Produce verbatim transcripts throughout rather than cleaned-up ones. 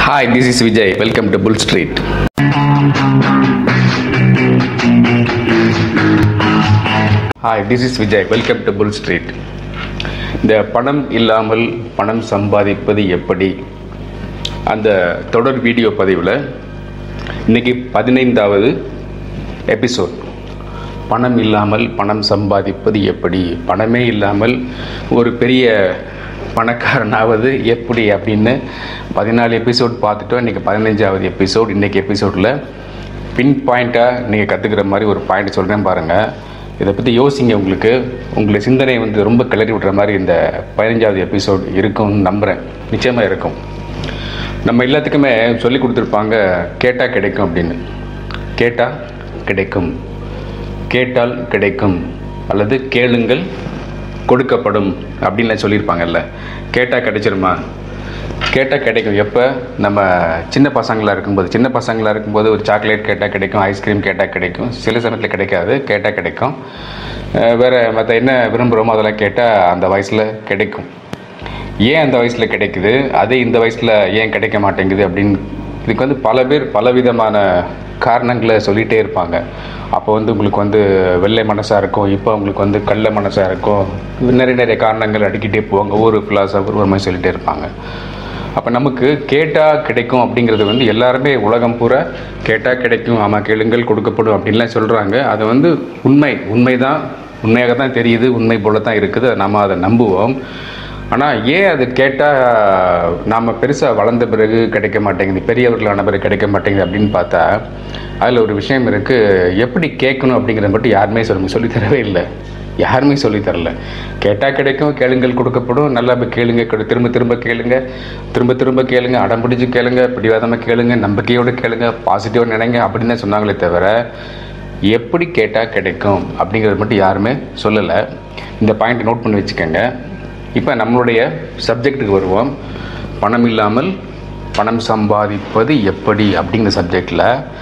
Hi, this is Vijay. Welcome to Bull Street. Hi, this is Vijay. Welcome to Bull Street. இந்த பணம் இல்லாமல் பணம் சம்பாதிப்பது எப்படி அந்த தொடர் வீடியோ பதிவில் இன்னைக்கு பதினைந்தாவது எபிசோட். பணம் இல்லாமல் பணம் சம்பாதிப்பது எப்படி, பணமே இல்லாமல் ஒரு பெரிய பணக்காரனாவது எப்படி அப்படின்னு பதினாலு எபிசோட் பார்த்துட்டோம். இன்றைக்கி பதினஞ்சாவது எபிசோட். இன்றைக்கி எபிசோடில் பின் பாயிண்ட்டாக நீங்கள் கற்றுக்கிற மாதிரி ஒரு பாயிண்ட் சொல்கிறேன் பாருங்கள். இதை பற்றி யோசிங்க. உங்களுக்கு உங்களை சிந்தனை வந்து ரொம்ப கிளறி விடுற மாதிரி இந்த பதினஞ்சாவது எபிசோட் இருக்கும்னு நம்புகிறேன். நிச்சயமாக இருக்கும். நம்ம எல்லாத்துக்குமே சொல்லி கொடுத்துருப்பாங்க, கேட்டால் கிடைக்கும் அப்படின்னு. கேட்டால் கிடைக்கும், கேட்டால் கிடைக்கும், அல்லது கேளுங்கள் கொடுக்கப்படும் அப்படின்னு சொல்லியிருப்பாங்கல்ல. கேட்டால் கிடைச்சிருமா? கேட்டால் கிடைக்கும். எப்போ? நம்ம சின்ன பசங்களாக இருக்கும்போது சின்ன பசங்களாக இருக்கும்போது ஒரு சாக்லேட் கேட்டால் கிடைக்கும், ஐஸ்கிரீம் கேட்டால் கிடைக்கும். சில சமயத்தில் கிடைக்காது, கேட்டால் கிடைக்கும். வேறு மற்ற என்ன விரும்புகிறோமோ அதெல்லாம் கேட்டால் அந்த வயசில் கிடைக்கும். ஏன் அந்த வயசில் கிடைக்குது, அதே இந்த வயசில் ஏன் கிடைக்க மாட்டேங்குது அப்படின்னு இதுக்கு வந்து பல பேர் பலவிதமான காரணங்களை சொல்லிகிட்டே இருப்பாங்க. அப்போ வந்து உங்களுக்கு வந்து வெள்ளை மனசாக இருக்கும், இப்போ உங்களுக்கு வந்து கள்ள மனசாக இருக்கும். நிறைய நிறைய காரணங்கள் அடிக்கிட்டே போவாங்க. ஒவ்வொரு ஃபிலாசபர் ஒரு மாதிரி சொல்லிகிட்டே இருப்பாங்க. அப்போ நமக்கு கேட்டால் கிடைக்கும் அப்படிங்கிறது வந்து எல்லாருமே உலகம் பூரா கேட்டால் கிடைக்கும், ஆமாம் கேளுங்கள் கொடுக்கப்படும் அப்படின்லாம் சொல்கிறாங்க. அது வந்து உண்மை உண்மை தான், உண்மையாக தான் தெரியுது, உண்மை போல தான் இருக்குது. நம்ம அதை நம்புவோம். ஆனால் ஏன் அது கேட்டால் நாம் பெருசாக வளர்ந்த பிறகு கிடைக்க மாட்டேங்குது, பெரியவர்களான பிறகு கிடைக்க மாட்டேங்குது அப்படின்னு பார்த்தா அதில் ஒரு விஷயம் இருக்குது. எப்படி கேட்கணும் அப்படிங்கிறத மட்டும் யாருமே சொல்லுங்க சொல்லித்தரவே இல்லை. யாருமே சொல்லித்தரல. கேட்டால் கிடைக்கும், கேளுங்கள் கொடுக்கப்படும், நல்லா போய் கேளுங்க, திரும்ப திரும்ப கேளுங்க, திரும்ப திரும்ப கேளுங்க, அடம் பிடிச்சி கேளுங்க, பிடிவாதமாக கேளுங்க, நம்பிக்கையோடு கேளுங்க, பாசிட்டிவாக நினைங்க அப்படின்னு தான் சொன்னாங்களே தவிர எப்படி கேட்டால் கிடைக்கும் அப்படிங்கிறது மட்டும் யாருமே சொல்லலை. இந்த பாயிண்ட் நோட் பண்ணி வச்சுக்கோங்க. இப்போ நம்மளுடைய சப்ஜெக்டுக்கு வருவோம். பணம் இல்லாமல் பணம் சம்பாதிப்பது எப்படி அப்படிங்கிற சப்ஜெக்டில்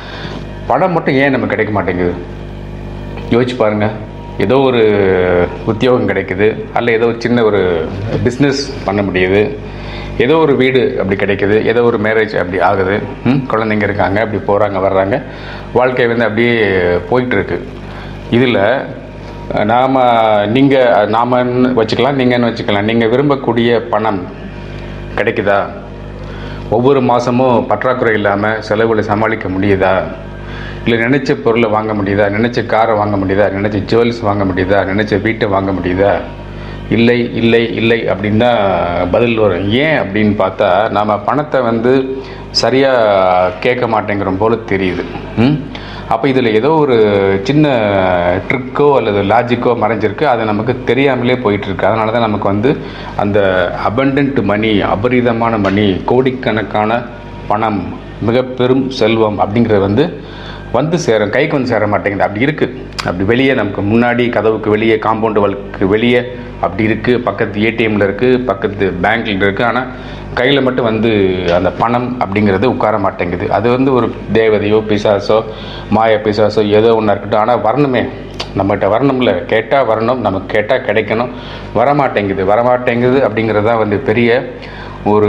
பணம் மட்டும் ஏன் நம்ம கிடைக்க மாட்டேங்குது யோசிச்சு பாருங்கள். ஏதோ ஒரு உத்தியோகம் கிடைக்குது, அல்ல ஏதோ ஒரு சின்ன ஒரு பிஸ்னஸ் பண்ண முடியுது, ஏதோ ஒரு வீடு அப்படி கிடைக்குது, ஏதோ ஒரு மேரேஜ் அப்படி ஆகுது, குழந்தைங்க இருக்காங்க, அப்படி போகிறாங்க வர்றாங்க, வாழ்க்கை வந்து அப்படியே போயிட்டுருக்கு. இதில் நாம் நீங்கள் நாமன்னு வச்சுக்கலாம், நீங்கன்னு வச்சுக்கலாம். நீங்கள் விரும்பக்கூடிய பணம் கிடைக்குதா? ஒவ்வொரு மாதமும் பற்றாக்குறை இல்லாமல் செலவுகளை சமாளிக்க முடியுதா? இல்லை நினச்ச பொருளை வாங்க முடியுதா? நினச்ச காரை வாங்க முடியுதா? நினச்ச ஜுவல்ஸ் வாங்க முடியுதா? நினச்ச வீட்டை வாங்க முடியுதா? இல்லை இல்லை இல்லை அப்படின்னு தான் பதில் வரும். ஏன் அப்படின்னு பார்த்தா நாம் பணத்தை வந்து சரியாக கேட்க மாட்டேங்கிறோம் போல தெரியுது. அப்போ இதில் ஏதோ ஒரு சின்ன ட்ரிக்கோ அல்லது லாஜிக்கோ மறைஞ்சிருக்கு. அது நமக்கு தெரியாமலே போயிட்டுருக்கு. அதனால தான் நமக்கு வந்து அந்த அபண்டன்ட் மணி, அபரிதமான மணி, கோடிக்கணக்கான பணம், மிக பெரும் செல்வம் அப்படிங்கிறது வந்து வந்து சேரும், கைக்கு வந்து சேர மாட்டேங்குது. அப்படி இருக்குது. அப்படி வெளியே நமக்கு முன்னாடி கதவுக்கு வெளியே, காம்பவுண்டு வாலுக்கு வெளியே அப்படி இருக்குது. பக்கத்து ஏடிஎம்மில் இருக்குது, பக்கத்து பேங்க்கில் இருக்குது. ஆனால் கையில் மட்டும் வந்து அந்த பணம் அப்படிங்கிறது உட்கார மாட்டேங்குது. அது வந்து ஒரு தேவதையோ பிசாசோ மாய பிசாசோ ஏதோ ஒன்றா இருக்கட்டும், ஆனால் வரணுமே, நம்மகிட்ட வரணும்ல. கேட்டால் வரணும், நமக்கு கேட்டால் கிடைக்கணும். வரமாட்டேங்குது வரமாட்டேங்குது அப்படிங்கிறது தான் வந்து பெரிய ஒரு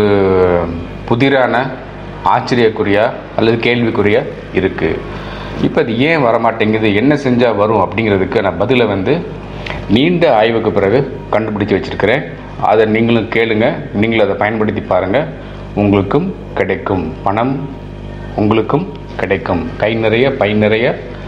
புதிரான ஆச்சரியக்குறியா அல்லது கேள்விக்குறியா இருக்குது. இப்போ அது ஏன் வரமாட்டேங்குது, என்ன செஞ்சால் வரும் அப்படிங்கிறதுக்கு நான் பதிலை வந்து நீண்ட ஆய்வுக்கு பிறகு கண்டுபிடிச்சி வச்சுருக்கிறேன். அதை நீங்களும் கேளுங்க, நீங்களும் அதை பயன்படுத்தி பாருங்கள். உங்களுக்கும் கிடைக்கும் பணம், உங்களுக்கும் கிடைக்கும். கை நிறைய, பை நிறைய,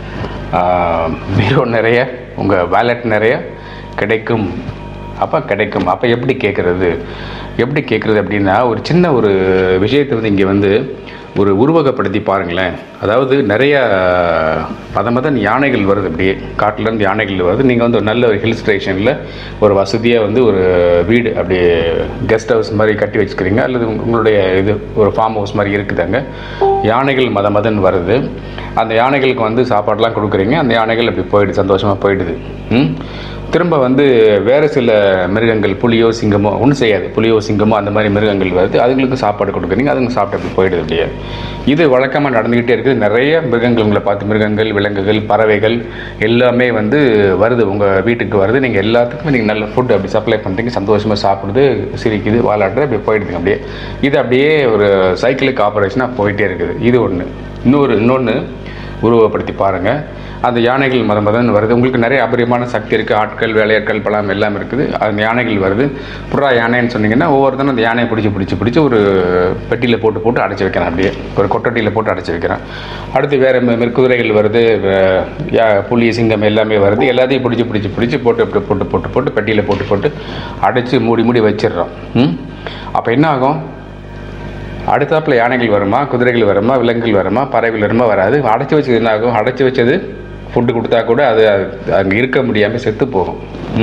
பீரோ நிறைய, உங்கள் வேலட் நிறைய கிடைக்கும். அப்போ கிடைக்கும். அப்போ எப்படி கேட்குறது எப்படி கேட்குறது அப்படின்னா ஒரு சின்ன ஒரு விஷயத்தை வந்து இங்கே வந்து ஒரு உருவகப்படுத்தி பாருங்களேன். அதாவது நிறையா மத மதன் யானைகள் வருது, அப்படியே காட்டிலேருந்து யானைகள் வருது. நீங்கள் வந்து ஒரு நல்ல ஒரு ஹில் ஸ்டேஷனில் ஒரு வசதியாக வந்து ஒரு வீடு அப்படியே கெஸ்ட் ஹவுஸ் மாதிரி கட்டி வச்சுக்கிறீங்க, அல்லது உங்களுடைய இது ஒரு ஃபார்ம் ஹவுஸ் மாதிரி இருக்குதுங்க. யானைகள் மத மதன் வருது. அந்த யானைகளுக்கு வந்து சாப்பாடெலாம் கொடுக்குறீங்க. அந்த யானைகள் அப்படி போயிடுது, சந்தோஷமாக போயிடுது. திரும்ப வந்து வேறு சில மிருகங்கள், புலியோ சிங்கமோ ஒன்றும் செய்யாது, புலியோ சிங்கமோ அந்த மாதிரி மிருகங்கள் வருது. அதுங்களுக்கு சாப்பாடு கொடுக்குறீங்க, அதுங்க சாப்பிட்டு அப்படி போயிடுது. அப்படியே இது வழக்கமாக நடந்துக்கிட்டே இருக்குது. நிறைய மிருகங்கள் உங்களை பார்த்து மிருகங்கள், விலங்குகள், பறவைகள் எல்லாமே வந்து வருது, உங்கள் வீட்டுக்கு வருது. நீங்கள் எல்லாத்துக்குமே நீங்கள் நல்ல ஃபுட் அப்படி சப்ளை பண்ணுறீங்க, சந்தோஷமாக சாப்பிடுது, சிரிக்குது, வாலாடுறது, அப்படி போயிடுதுங்க. அப்படியே இது அப்படியே ஒரு சைக்கிளிக் ஆப்ரேஷனாக போயிட்டே இருக்குது. இது ஒன்று. இன்னொரு இன்னொன்று உருவப்படுத்தி பாருங்கள். அந்த யானைகள் மத மதன்னு வருது. உங்களுக்கு நிறைய அபரியமான சக்தி இருக்குது, ஆட்கள், வேலையாட்கள், பழம் எல்லாம் இருக்குது. அந்த யானைகள் வருது. புறா யானைன்னு சொன்னீங்கன்னா ஒவ்வொருத்தரும் அந்த யானையை பிடிச்சி பிடிச்சி பிடிச்சி ஒரு பெட்டியில் போட்டு போட்டு அடைச்சி வைக்கிறேன், அப்படியே ஒரு கொட்டட்டியில் போட்டு அடைச்சி வைக்கிறேன். அடுத்து வேறு குதிரைகள் வருது, புலி, சிங்கம் எல்லாமே வருது. எல்லாத்தையும் பிடிச்சி பிடிச்சி பிடிச்சி போட்டு அப்படி போட்டு போட்டு போட்டு பெட்டியில் போட்டு போட்டு அடைச்சி மூடி மூடி வச்சிடுறோம். அப்போ என்ன ஆகும்? அடுத்தாப்பில் யானைகள் வருமா, குதிரைகள் வருமா, விலங்குகள் வருமா, பறவைகள் வருமா? வராது. அடைச்சி வச்சது என்ன ஆகும்? அடைச்சி வச்சது ஃபுட்டு கொடுத்தா கூட அது அங்கே இருக்க முடியாமல் செத்து போகும்.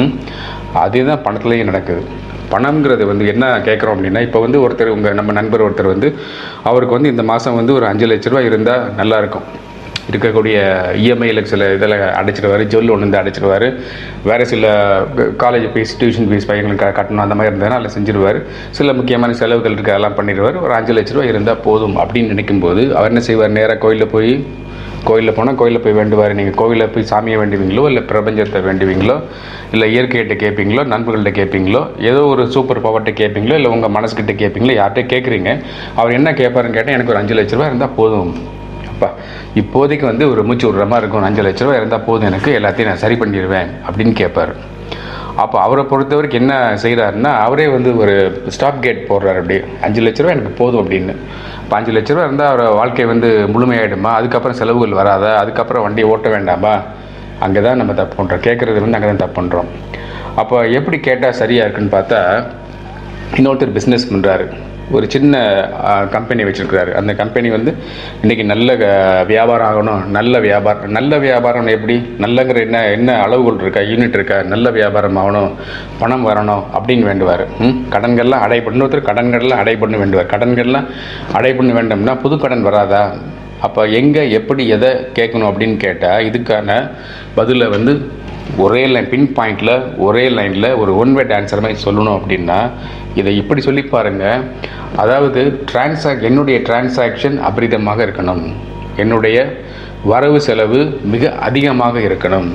அதுதான் பணத்துலேயும் நடக்குது. பணம்ங்கிறது வந்து என்ன கேட்குறோம் அப்படின்னா, இப்போ வந்து ஒருத்தர், உங்கள் நம்ம நண்பர் ஒருத்தர் வந்து அவருக்கு வந்து இந்த மாதம் வந்து ஒரு அஞ்சு லட்ச ரூபா இருந்தால் நல்லாயிருக்கும். இருக்கக்கூடிய இஎம்ஐயில் சில இதில் அடைச்சிடுவார், ஜொல் ஒன்று வந்து அடைச்சிடுவார், வேறு சில காலேஜ் ஃபீஸ், டியூஷன் ஃபீஸ் பையங்களுக்கு கட்டணும், அந்த மாதிரி இருந்ததுன்னா அதில் செஞ்சுருவார். சில முக்கியமான செலவுகள் இருக்குது, அதெல்லாம் பண்ணிடுவார். ஒரு அஞ்சு லட்ச ரூபா இருந்தால் போதும் அப்படின்னு நினைக்கும்போது அவர் என்ன செய்வார்? நேராக கோயிலில் போய் கோயிலில் போனால் கோயிலில் போய் வேண்டுவார். நீங்கள் கோயிலில் போய் சாமியை வேண்டுவீங்களோ, இல்லை பிரபஞ்சத்தை வேண்டுவீங்களோ, இல்லை இயற்கையிட்ட கேட்பீங்களோ, நண்பர்கள்ட்ட கேட்பீங்களோ, ஏதோ ஒரு சூப்பர் பவர்கிட்ட கேட்பீங்களோ, இல்லை உங்கள் மனசுக்கிட்ட கேட்பீங்களோ, யார்கிட்ட கேட்குறீங்க? அவர் என்ன கேட்பாருன்னு கேட்டால், எனக்கு ஒரு அஞ்சு லட்ச ரூபா இருந்தால் போதும் அப்பா, இப்போதைக்கு வந்து ஒரு மூச்சு விடுற மாதிரி இருக்கும், அஞ்சு லட்ச ரூபா இருந்தால் போதும், எனக்கு எல்லாத்தையும் நான் சரி பண்ணிடுவேன் அப்படின்னு கேட்பார். அப்போ அவரை பொறுத்தவரைக்கும் என்ன செய்கிறாருன்னா, அவரே வந்து ஒரு ஸ்டாப் கேட் போடுறாரு. அப்படி அஞ்சு லட்ச ரூபா எனக்கு போதும் அப்படின்னு. இப்போ அஞ்சு லட்ச ரூபா இருந்தால் அவர் வாழ்க்கை வந்து முழுமையாயிடுமா? அதுக்கப்புறம் செலவுகள் வராதா? அதுக்கப்புறம் வண்டியை ஓட்ட வேண்டாமா? அங்கே தான் நம்ம தப்பு பண்ணுறோம். கேட்குறது வந்து அங்கே தான் தப்பு பண்ணுறோம். அப்போ எப்படி கேட்டால் சரியாக இருக்குன்னு பார்த்தா, இன்னொருத்தர் பிஸ்னஸ் பண்ணுறாரு, ஒரு சின்ன கம்பெனி வச்சுருக்கிறாரு. அந்த கம்பெனி வந்து இன்றைக்கி நல்ல வியாபாரம் ஆகணும், நல்ல வியாபாரம். நல்ல வியாபாரம் எப்படி? நல்லங்கிற என்ன என்ன அளவுகள் இருக்கா, யூனிட் இருக்கா? நல்ல வியாபாரம் ஆகணும், பணம் வரணும் அப்படின்னு வேண்டுவார். கடன்கள்லாம் அடை பண்ண ஒருத்தர் கடன்கள்லாம் அடை பண்ண வேண்டுவார். கடன்கள்லாம் அடை பண்ண வேண்டும்னா புது கடன் வராதா? அப்போ எங்கே, எப்படி, எதை கேட்கணும் அப்படின்னு கேட்டால், இதுக்கான பதிலை வந்து ஒரே லைன், பின் பாயிண்டில் ஒரே லைனில் ஒரு ஒன் வேர்ட் ஆன்சர் மாதிரி சொல்லணும். அப்படின்னா இதை இப்படி சொல்லி பாருங்கள். அதாவது டிரான்சாக் என்னுடைய டிரான்சாக்ஷன் அபரிதமாக இருக்கணும், என்னுடைய வரவு செலவு மிக அதிகமாக இருக்கணும்.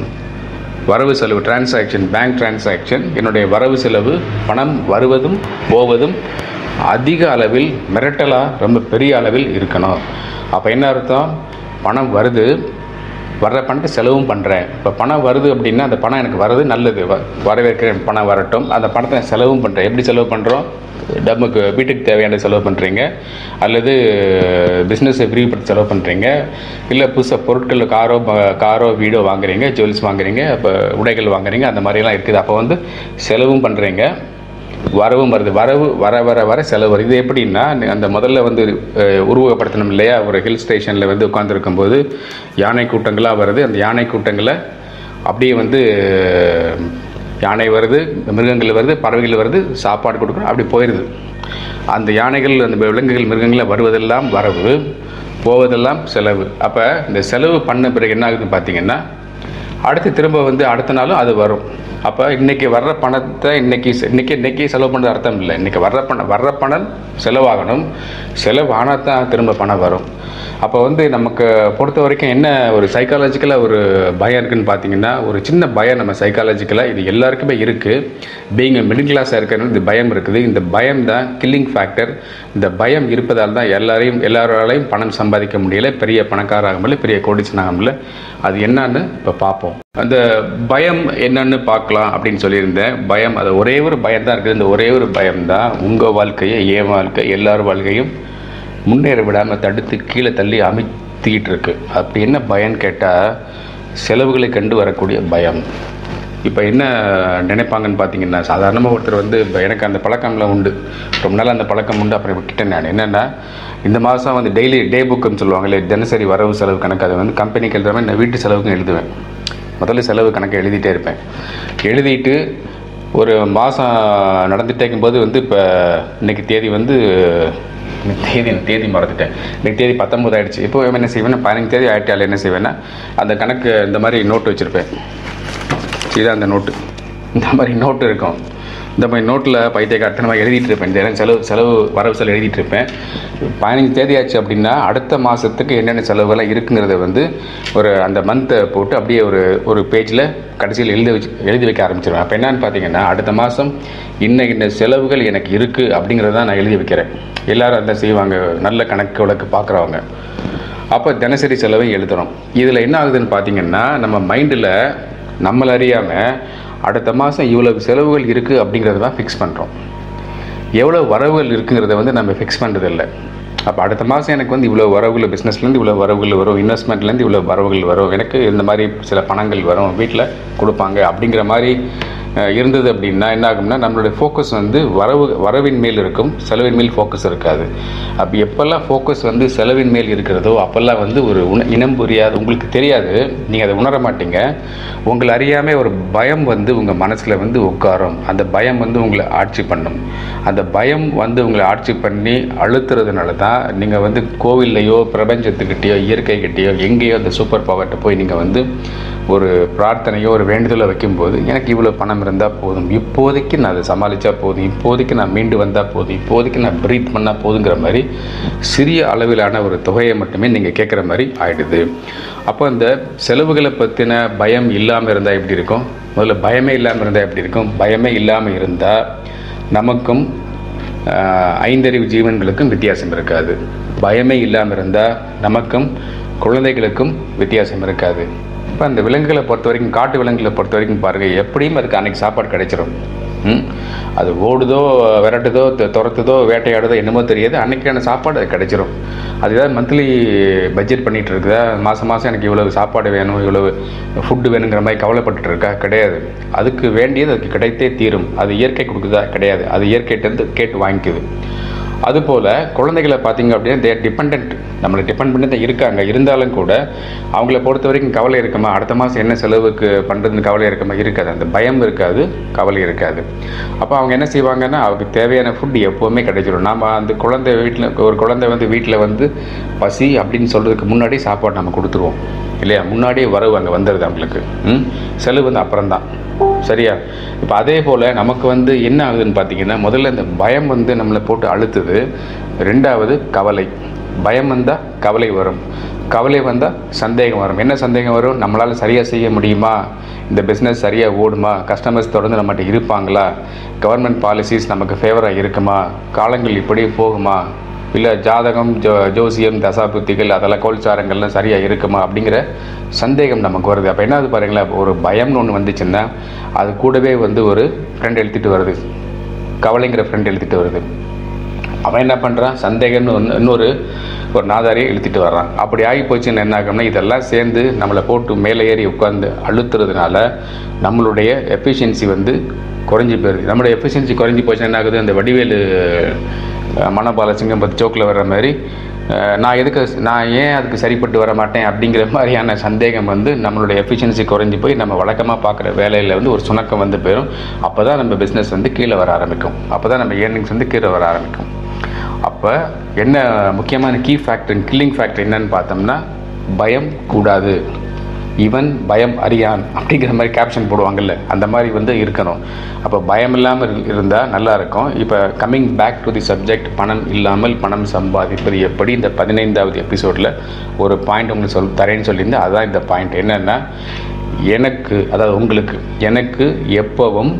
வரவு செலவு டிரான்சாக்ஷன், பேங்க் டிரான்சாக்ஷன், என்னுடைய வரவு செலவு, பணம் வருவதும் போவதும் அதிக அளவில், மிரட்டலாக, ரொம்ப பெரிய அளவில் இருக்கணும். அப்போ என்ன அர்த்தம்? பணம் வருது, வர்ற பணத்தை செலவும் பண்ணுறேன். இப்போ பணம் வருது அப்படின்னா அந்த பணம் எனக்கு வருது, நல்லது, வரவேற்கிறேன், பணம் வரட்டும். அந்த பணத்தை செலவும் பண்ணுறேன். எப்படி செலவு பண்ணுறோம்? நமக்கு வீட்டுக்கு தேவையான செலவு பண்ணுறீங்க, அல்லது பிஸ்னஸை விரிவுபடுத்தி செலவு பண்ணுறீங்க, இல்லை புதுசாக பொருட்கள், காரோ காரோ வீடோ வாங்குறீங்க, ஜுவல்ஸ் வாங்குறீங்க, இப்போ உடைகள் வாங்குறீங்க, அந்த மாதிரிலாம் இருக்குது. அப்போ வந்து செலவும் பண்ணுறீங்க, வரவும் வருது. வரவு வர வர வர செலவு வருது. இது எப்படின்னா, அந்த முதல்ல வந்து உருவகப்படுத்தணும் இல்லையா? ஒரு ஹில் ஸ்டேஷனில் வந்து உட்காந்துருக்கும் போது யானை கூட்டங்களாக வருது. அந்த யானை கூட்டங்களை அப்படியே வந்து யானை வருது, மிருகங்கள் வருது, பறவைகள் வருது, சாப்பாடு கொடுக்கணும், அப்படி போயிடுது. அந்த யானைகள், அந்த விலங்குகள், மிருகங்களை வருவதெல்லாம் வரவு, போவதெல்லாம் செலவு. அப்போ இந்த செலவு பண்ண பிறகு என்ன ஆகுதுன்னு பார்த்தீங்கன்னா, அடுத்து திரும்ப வந்து அடுத்த நாளும் அது வரும். அப்போ இன்றைக்கி வர்ற பணத்தை இன்றைக்கி இன்றைக்கி இன்றைக்கி செலவு பண்ணுறது அர்த்தம் இல்லை. இன்றைக்கி வர்ற பணம் வர்ற பணம் செலவாகணும், செலவு ஆனால் தான் திரும்ப பணம் வரும். அப்போ வந்து நமக்கு பொறுத்த வரைக்கும் என்ன ஒரு சைக்காலஜிக்கலாக ஒரு பயம் இருக்குதுன்னு பார்த்தீங்கன்னா, ஒரு சின்ன பயம் நம்ம சைக்காலஜிக்கலாக, இது எல்லாருக்குமே இருக்குது. பீயிங் மிடில் கிளாஸாக இருக்கிறது இந்த பயம் இருக்குது. இந்த பயம் தான் கில்லிங் ஃபேக்டர். இந்த பயம் இருப்பதால் தான் எல்லாரையும் எல்லாராலையும் பணம் சம்பாதிக்க முடியல, பெரிய பணக்காராக முடியல, பெரிய கோடீஸ்வரனாக முடியல. அது என்னன்னு இப்போ பார்ப்போம். அந்த பயம் என்னன்னு பார்க்கலாம் அப்படின்னு சொல்லியிருந்தேன். பயம், அது ஒரே ஒரு பயம் தான் இருக்குது. இந்த ஒரே ஒரு பயம் தான் உங்கள் வாழ்க்கையை, என் வாழ்க்கை, எல்லார் வாழ்க்கையும் முன்னேற விடாமல் தடுத்து கீழே தள்ளி அமைத்திக்கிட்டு இருக்கு. அப்படி என்ன பயம்னு கேட்டால், செலவுகளை கண்டு வரக்கூடிய பயம். இப்போ என்ன நினைப்பாங்கன்னு பார்த்தீங்கன்னா, சாதாரணமாக ஒருத்தர் வந்து இப்போ எனக்கு அந்த பழக்கம்லாம் உண்டு, ரொம்ப நாள் அந்த பழக்கம் உண்டு, அப்புறம் விட்டுட்டேன் நான். என்னென்னா, இந்த மாதம் வந்து டெய்லி டே புக்குன்னு சொல்லுவாங்க இல்லை, தினசரி வரவு செலவு கணக்கு. அதை வந்து கம்பெனிக்கு எழுதுற மாதிரி நான் வீட்டு செலவுக்கும் எழுதுவேன். முதல்ல செலவு கணக்கை எழுதிட்டே இருப்பேன். எழுதிட்டு ஒரு மாதம் நடந்துகிட்டே இருக்கும்போது வந்து, இப்போ இன்றைக்கி தேதி வந்து தேதி தேதி மறந்துட்டேன் இன்றைக்கி தேதி பத்தொம்பது ஆகிடுச்சு. இப்போ என்ன செய்வேன்னா, பதினஞ்சு தேதி ஆகிட்டால் என்ன செய்வேன்னா, அந்த கணக்கு இந்த மாதிரி நோட்டு வச்சுருப்பேன். இதுதான் அந்த நோட்டு, இந்த மாதிரி நோட்டு இருக்கும். இந்த மாதிரி நோட்டில் பைத்தியக்காரத்தனமாக எழுதிட்டு இருப்பேன். இந்த செலவு செலவு வரவு செலவு எழுதிட்டு இருப்பேன். பதினஞ்சு தேதி ஆச்சு அப்படின்னா அடுத்த மாதத்துக்கு என்னென்ன செலவுகள்லாம் இருக்குங்கிறத வந்து ஒரு அந்த மந்த்தை போட்டு அப்படியே ஒரு ஒரு பேஜில் கடைசியில் எழுதி வச்சு எழுதி வைக்க ஆரம்பிச்சிருவேன். அப்போ என்னன்னு பார்த்தீங்கன்னா அடுத்த மாதம் இன்ன இன்ன செலவுகள் எனக்கு இருக்குது அப்படிங்கிறத நான் எழுதி வைக்கிறேன். எல்லோரும் அதான் செய்வாங்க, நல்ல கணக்கு வழக்கு பார்க்குறவங்க. அப்போ தினசரி செலவை எழுதுகிறோம். இதில் என்ன ஆகுதுன்னு பார்த்தீங்கன்னா நம்ம மைண்டில் நம்மளை அறியாமல் அடுத்த மாதம் இவ்வளவு செலவுகள் இருக்குது அப்படிங்கிறத தான் ஃபிக்ஸ் பண்ணுறோம். எவ்வளோ வரவுகள் இருக்குங்கிறத வந்து நம்ம ஃபிக்ஸ் பண்ணுறதில்லை. அப்போ அடுத்த மாதம் எனக்கு வந்து இவ்வளோ வரவுகள், பிஸ்னஸ்லேருந்து இவ்வளோ வரவுகள் வரும், இன்வெஸ்ட்மெண்ட்லேருந்து இவ்வளோ வரவுகள் வரும், எனக்கு இந்த மாதிரி சில பணங்கள் வரும், வீட்டில் கொடுப்பாங்க அப்படிங்கிற மாதிரி இருந்தது அப்படின்னா என்ன ஆகும்னா நம்மளுடைய ஃபோக்கஸ் வந்து வரவு வரவின் மேல் இருக்கும், செலவின் மேல் ஃபோக்கஸ் இருக்காது. அப்போ எப்போல்லாம் ஃபோக்கஸ் வந்து செலவின் மேல் இருக்கிறதோ அப்போல்லாம் வந்து ஒரு உண இனம் புரியாது, உங்களுக்கு தெரியாது, நீங்கள் அதை உணர மாட்டீங்க. உங்களை அறியாமல் ஒரு பயம் வந்து உங்கள் மனசில் வந்து உட்காரும். அந்த பயம் வந்து உங்களை ஆட்சி பண்ணும். அந்த பயம் வந்து உங்களை ஆட்சி பண்ணி அழுத்துறதுனால தான் நீங்கள் வந்து கோவில்லையோ பிரபஞ்சத்துக்கிட்டேயோ இயற்கைக்கிட்டேயோ எங்கேயோ அந்த சூப்பர் பவர்கிட்ட போய் நீங்கள் வந்து ஒரு பிரார்த்தனையோ ஒரு வேண்டுதலை வைக்கும்போது எனக்கு இவ்வளோ பணம் இருந்தால் போதும், இப்போதைக்கு நான் அதை சமாளித்தா போதும், இப்போதைக்கு நான் மீண்டு வந்தால் போதும், இப்போதைக்கு நான் ப்ரீத் பண்ணால் போதுங்கிற மாதிரி சிறிய அளவிலான ஒரு தொகையை மட்டுமே நீங்கள் கேட்குற மாதிரி ஆகிடுது. அப்போ அந்த செலவுகளை பற்றின பயம் இல்லாமல் இருந்தால் எப்படி இருக்கும்? முதல்ல பயமே இல்லாமல் இருந்தால் எப்படி இருக்கும்? பயமே இல்லாமல் இருந்தால் நமக்கும் ஐந்தறிவு ஜீவன்களுக்கும் வித்தியாசம் இருக்காது. பயமே இல்லாமல் இருந்தால் நமக்கும் குழந்தைகளுக்கும் வித்தியாசம் இருக்காது. இப்போ அந்த விலங்குகளை பொறுத்த வரைக்கும், காட்டு விலங்குகளை பொறுத்த வரைக்கும் பாருங்கள், எப்படியும் அதுக்கு அன்றைக்கி சாப்பாடு கிடைச்சிடும். அது ஓடுதோ விரட்டுதோ துரத்துதோ வேட்டையாடுதோ என்னமோ தெரியாது, அன்றைக்கான சாப்பாடு அது கிடைச்சிரும். அது ஏதாவது மந்த்லி பட்ஜெட் பண்ணிகிட்டு இருக்குதா, மாதம் மாதம் எனக்கு இவ்வளவு சாப்பாடு வேணும், இவ்வளவு ஃபுட்டு வேணுங்கிற மாதிரி கவலைப்பட்டுட்டு இருக்கா? கிடையாது. அதுக்கு வேண்டியது அதுக்கு கிடைத்தே தீரும். அது இயற்கை கொடுக்குதா? கிடையாது. அது இயற்கையிட்டேருந்து கேட்டு வாங்கிக்குது. அதுபோல் குழந்தைகளை பார்த்திங்க அப்படின்னா தே டிபெண்ட், நம்மளை டிபெண்ட் பண்ணி தான் இருக்காங்க. இருந்தாலும் கூட அவங்கள பொறுத்த வரைக்கும் கவலை இருக்குமா, அடுத்த மாதம் என்ன செலவுக்கு பண்ணுறதுன்னு கவலை இருக்குமா? இருக்காது. அந்த பயம் இருக்காது, கவலை இருக்காது. அப்போ அவங்க என்ன செய்வாங்கன்னா அவங்களுக்கு தேவையான ஃபுட் எப்போவுமே கிடைச்சிடும். நாம் அந்த குழந்தை வீட்டில் ஒரு குழந்தை வந்து வீட்டில் வந்து பசி அப்படின்னு சொல்கிறதுக்கு முன்னாடி சாப்பாடு நம்ம கொடுத்துருவோம் இல்லையா? முன்னாடியே வரவு அங்கே வந்துடுது அவங்களுக்கு. ம் செலவு வந்து அப்புறம்தான். சரியா? இப்போ அதே போல் நமக்கு வந்து என்ன ஆகுதுன்னு பார்த்தீங்கன்னா முதல்ல இந்த பயம் வந்து நம்மளை போட்டு அழுத்துது. ரெண்டாவது கவலை. பயம் வந்தால் கவலை வரும், கவலை வந்தால் சந்தேகம் வரும். என்ன சந்தேகம் வரும்? நம்மளால் சரியாக செய்ய முடியுமா? இந்த பிஸ்னஸ் சரியாக ஓடுமா? கஸ்டமர்ஸ் தொடர்ந்து நம்மகிட்ட இருப்பாங்களா? கவர்மெண்ட் பாலிசிஸ் நமக்கு ஃபேவராக இருக்குமா? காலங்கள் இப்படி போகுமா? இல்லை ஜாதகம், ஜோ ஜோசியம், தசாபுத்திகள் அதெல்லாம் கோல்சாரங்கள்லாம் சரியாக இருக்குமா அப்படிங்கிற சந்தேகம் நமக்கு வருது. அப்போ என்ன ஆகுது பாருங்களேன், ஒரு பயம்னு ஒன்று வந்துச்சுன்னா அது கூடவே வந்து ஒரு ஃப்ரெண்ட் எழுதிட்டு வருது, கவலைங்கிற ஃப்ரெண்ட் எழுதிட்டு வருது. அவன் என்ன பண்ணுறான்? சந்தேகம்னு ஒன்று இன்னொரு ஒரு நாதாரியை இழுத்துட்டு வர்றான். அப்படி ஆகி போச்சுன்னு என்ன ஆகும்னா இதெல்லாம் சேர்ந்து நம்மளை போட்டு மேலே ஏறி உட்காந்து அழுத்துறதுனால நம்மளுடைய எஃபிஷியன்சி வந்து குறைஞ்சி போயிடுது. நம்மளுடைய எஃபிஷியன்சி குறைஞ்சி போச்சுன்னா என்ன ஆகுது? அந்த வடிவேலு மனபாலசிங்கம் பற்றி ஜோக்கில் வர்ற மாதிரி நான் எதுக்கு நான் ஏன் அதுக்கு சரிப்பட்டு வர மாட்டேன் அப்படிங்கிற மாதிரியான சந்தேகம் வந்து நம்மளுடைய எஃபிஷியன்சி குறைஞ்சி போய் நம்ம வழக்கமாக பார்க்குற வேலையில் வந்து ஒரு சுணக்கம் வந்து போயிடும். அப்போ தான் நம்ம பிஸ்னஸ் வந்து கீழே வர ஆரம்பிக்கும். அப்போ தான் நம்ம ஏர்னிங்ஸ் வந்து கீழே வர ஆரம்பிக்கும். அப்போ என்ன முக்கியமான கீ ஃபேக்டர், கில்லிங் ஃபேக்டர் என்னன்னு பார்த்தோம்னா பயம் கூடாது. இவன் பயம் அறியான் அப்படிங்கிற மாதிரி கேப்ஷன் போடுவாங்கல்ல, அந்த மாதிரி வந்து இருக்கணும். அப்போ பயம் இல்லாமல் இருந்தால் நல்லாயிருக்கும். இப்போ coming back to the subject, பணம் இல்லாமல் பணம் சம்பாதிப்பது எப்படி, இந்த பதினைந்தாவது எபிசோடில் ஒரு பாயிண்ட் உங்களுக்கு சொல் தரேன்னு சொல்லியிருந்தேன். அதுதான் இந்த பாயிண்ட். என்னென்னா எனக்கு, அதாவது உங்களுக்கு, எனக்கு எப்போவும்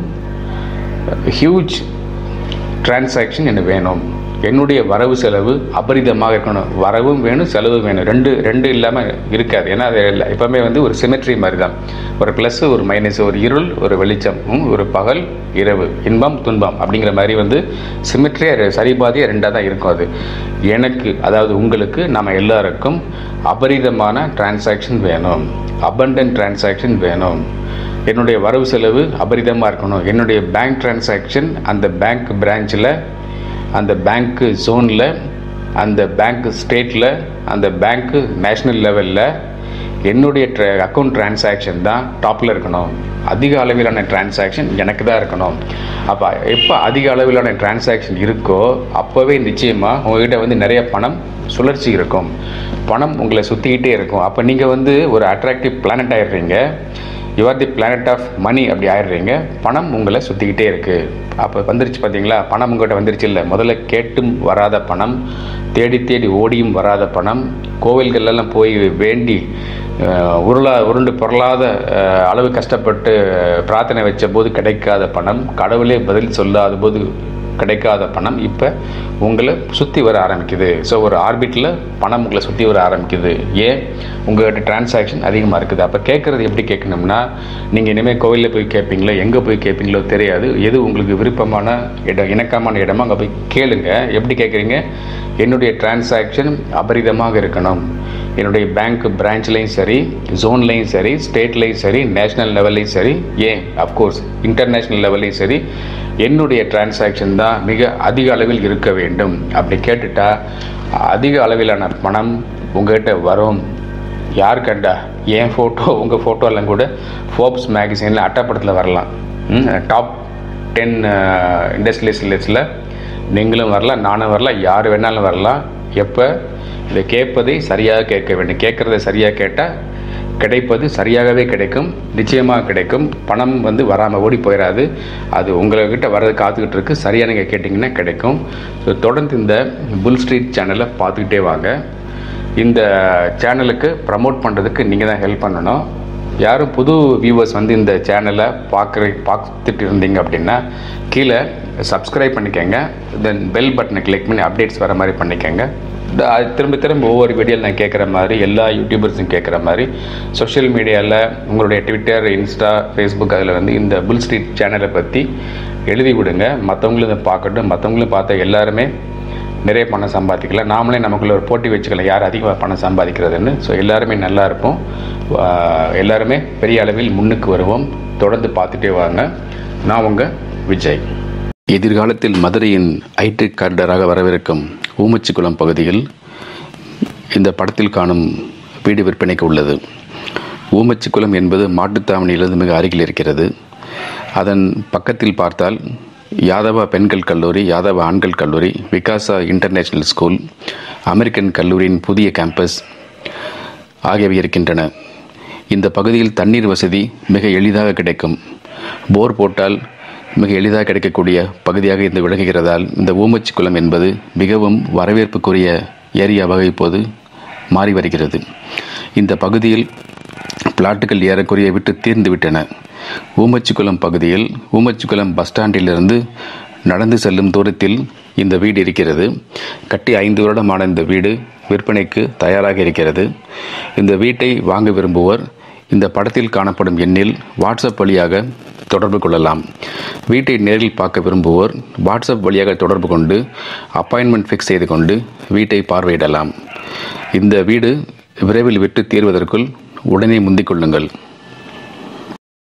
ஹியூஜ் டிரான்சாக்ஷன் எனக்கு வேணும். என்னுடைய வரவு செலவு அபரிதமாக இருக்கணும். வரவும் வேணும், செலவும் வேணும். ரெண்டு ரெண்டு இல்லாமல் இருக்காது. ஏன்னா அது எப்போவுமே வந்து ஒரு சிமெட்ரி மாதிரி தான். ஒரு ப்ளஸ் ஒரு மைனஸ், ஒரு இருள் ஒரு வெளிச்சம், ஒரு பகல் இரவு, இன்பம் துன்பம் அப்படிங்கிற மாதிரி வந்து சிமெட்ரியாக சரிபாதியாக ரெண்டாக தான் இருக்கும். அது எனக்கு, அதாவது உங்களுக்கு, நம்ம எல்லாருக்கும் அபரிதமான டிரான்சாக்ஷன் வேணும், அபண்டன்ட் டிரான்சாக்ஷன் வேணும். என்னுடைய வரவு செலவு அபரிதமாக இருக்கணும். என்னுடைய பேங்க் டிரான்சாக்ஷன் அந்த பேங்க் பிரான்ச்சில், அந்த பேங்க்கு ஜோனில், அந்த பேங்க்கு ஸ்டேட்டில், அந்த பேங்க்கு நேஷ்னல் லெவலில் என்னுடைய ட்ர அக்கௌண்ட் டிரான்சாக்ஷன் தான் டாப்பில் இருக்கணும். அதிக அளவிலான டிரான்சாக்ஷன் எனக்கு தான் இருக்கணும். அப்போ எப்போ அதிக அளவிலான டிரான்சாக்ஷன் இருக்கோ அப்போவே நிச்சயமாக உங்கள்கிட்ட வந்து நிறைய பணம் சுழற்சி இருக்கும், பணம் உங்களை சுற்றிக்கிட்டே இருக்கும். அப்போ நீங்கள் வந்து ஒரு அட்ராக்டிவ் பிளானட் ஆகிடுறீங்க. You are the planet of money அப்படி ஆயிடுறீங்க. பணம் உங்களை சுற்றிக்கிட்டே இருக்குது. அப்போ வந்துருச்சு பார்த்தீங்களா, பணம் உங்கள்கிட்ட வந்துருச்சு. இல்லை, முதல்ல கேட்டும் வராத பணம், தேடி தேடி ஓடியும் வராத பணம், கோவில்கள்லாம் போய் வேண்டி உருளா உருண்டு பொருளாத அளவு கஷ்டப்பட்டு பிரார்த்தனை வச்ச போது கிடைக்காத பணம், கடவுளே பதில் சொல்லாத போது கிடைக்காத பணம் இப்போ உங்களை சுற்றி வர ஆரம்பிக்குது. ஸோ ஒரு ஆர்பிட்டில் பணம் உங்களை சுற்றி வர ஆரம்பிக்குது. ஏன்? உங்கள்கிட்ட டிரான்சாக்ஷன் அதிகமாக இருக்குது. அப்போ கேட்குறது எப்படி கேட்கணும்னா, நீங்கள் இனிமேல் கோவிலில் போய் கேட்பீங்களோ, எங்கே போய் கேட்பீங்களோ தெரியாது. எது உங்களுக்கு விருப்பமான இடம், இணக்கமான இடமோ அங்கே போய் கேளுங்க. எப்படி கேட்குறீங்க? என்னுடைய டிரான்சாக்ஷன் அபரிதமாக இருக்கணும். என்னுடைய பேங்க் பிரான்ச்லேயும் சரி, ஜோன்லேயும் சரி, ஸ்டேட்லேயும் சரி, நேஷ்னல் லெவல்லையும் சரி, ஏன் அஃப்கோர்ஸ் இன்டர்நேஷ்னல் லெவல்லையும் சரி, என்னுடைய டிரான்சாக்ஷன் தான் மிக அதிக அளவில் இருக்க வேண்டும். அப்படி கேட்டுட்டா அதிக அளவிலான பணம் உங்கள்கிட்ட வரும். யார் கண்டா? என் ஃபோட்டோ, உங்கள் ஃபோட்டோலாம் கூட ஃபோர்ப்ஸ் மேகசினில் அட்டப்படத்தில் வரலாம். டாப் டென் இண்டஸ்ட்ரியலிஸ்ட் லிஸ்ட்டில் நீங்களும் வரலாம், நானும் வரலாம், யார் வேணாலும் வரலாம். எப்போ? இதை கேட்பதை சரியாக கேட்க வேண்டும். கேட்குறத சரியாக கேட்டால் கிடைப்பது சரியாகவே கிடைக்கும், நிச்சயமாக கிடைக்கும். பணம் வந்து வராமல் ஓடி போயிடாது. அது உங்கள்கிட்ட வர்றது காத்துக்கிட்டு இருக்கு. சரியாக நீங்கள் கேட்டிங்கன்னா கிடைக்கும். ஸோ தொடர்ந்து இந்த புல் ஸ்ட்ரீட் சேனலை பார்த்துக்கிட்டே வாங்க. இந்த சேனலுக்கு ப்ரமோட் பண்ணுறதுக்கு நீங்கள் தான் ஹெல்ப் பண்ணணும். யாரும் புது வியூவர்ஸ் வந்து இந்த சேனலை பார்க்குற பார்த்துட்டு இருந்தீங்க அப்படின்னா கீழே சப்ஸ்கிரைப் பண்ணிக்கோங்க. தென் பெல் பட்டனை கிளிக் பண்ணி அப்டேட்ஸ் வர மாதிரி பண்ணிக்கோங்க. திரும்ப திரும்ப ஒவ்வொரு வீடியோவில் நான் கேட்குற மாதிரி, எல்லா யூடியூபர்ஸும் கேட்குற மாதிரி, சோஷியல் மீடியாவில் உங்களுடைய ட்விட்டர், இன்ஸ்டா, ஃபேஸ்புக் அதில் வந்து இந்த புல் ஸ்ட்ரீட் சேனலை பற்றி எழுதி விடுங்க. மற்றவங்களும் இதை பார்க்கட்டும். மற்றவங்களும் பார்த்தா எல்லாருமே நிறைய பணம் சம்பாதிக்கலாம். நாமளே நமக்குள்ள ஒரு போட்டி வச்சுக்கலாம், யார் அதிகமாக பணம் சம்பாதிக்கிறதுன்னு. ஸோ எல்லாருமே நல்லா இருப்போம். எல்லாருமே பெரிய அளவில் முன்னுக்கு வருவோம். தொடர்ந்து பார்த்துட்டே வாங்க. நான் உங்கள் விஜய். எதிர்காலத்தில் மதுரையின் ஐடி காரிடராக வரவிருக்கும் ஊமச்சிக்குளம் பகுதியில் இந்த படத்தில் காணும் வீடு விற்பனைக்கு உள்ளது. ஊமச்சிக்குளம் என்பது மாட்டுத்தாவணியிலிருந்து மிக அருகில் இருக்கிறது. அதன் பக்கத்தில் பார்த்தால் யாதவா பெண்கள் கல்லூரி, யாதவா ஆண்கள் கல்லூரி, விகாசா இன்டர்நேஷ்னல் ஸ்கூல், அமெரிக்கன் கல்லூரியின் புதிய கேம்பஸ் ஆகியவை இருக்கின்றன. இந்த பகுதியில் தண்ணீர் வசதி மிக எளிதாக கிடைக்கும். போர் போட்டால் மிக எளிதாக கிடைக்கக்கூடிய பகுதியாக இது விளங்குகிறதால் இந்த ஊமச்சிக்குளம் என்பது மிகவும் வரவேற்புக்குரிய ஏரியாவாக இப்போது மாறி வருகிறது. இந்த பகுதியில் பிளாட்டுகள் ஏறக்குறைய விட்டு தீர்ந்து விட்டன. ஊமச்சிக்குளம் பகுதியில் ஊமச்சிக்குளம் பஸ் ஸ்டாண்டிலிருந்து நடந்து செல்லும் தூரத்தில் இந்த வீடு இருக்கிறது. கட்டி ஐந்து வருடமான இந்த வீடு விற்பனைக்கு தயாராக இருக்கிறது. இந்த வீட்டை வாங்க விரும்புவோர் இந்த படத்தில் காணப்படும் எண்ணில் வாட்ஸ்அப் வழியாக தொடர்பு கொள்ளலாம். வீட்டை நேரில் பார்க்க விரும்புவோர் வாட்ஸ்அப் வழியாக தொடர்பு கொண்டு அப்பாயின்மெண்ட் ஃபிக்ஸ் செய்து கொண்டு வீட்டை பார்வையிடலாம். இந்த வீடு விரைவில் விட்டு தீர்வதற்குள் உடனே முந்திக் கொள்ளுங்கள்.